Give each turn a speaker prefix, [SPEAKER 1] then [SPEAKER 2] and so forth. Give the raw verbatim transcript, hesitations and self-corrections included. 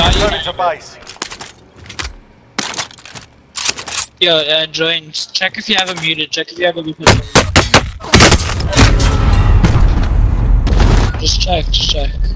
[SPEAKER 1] Returning to base.
[SPEAKER 2] Yo, uh, join. Check if you have it muted. Check if you have it muted. Just check, just check.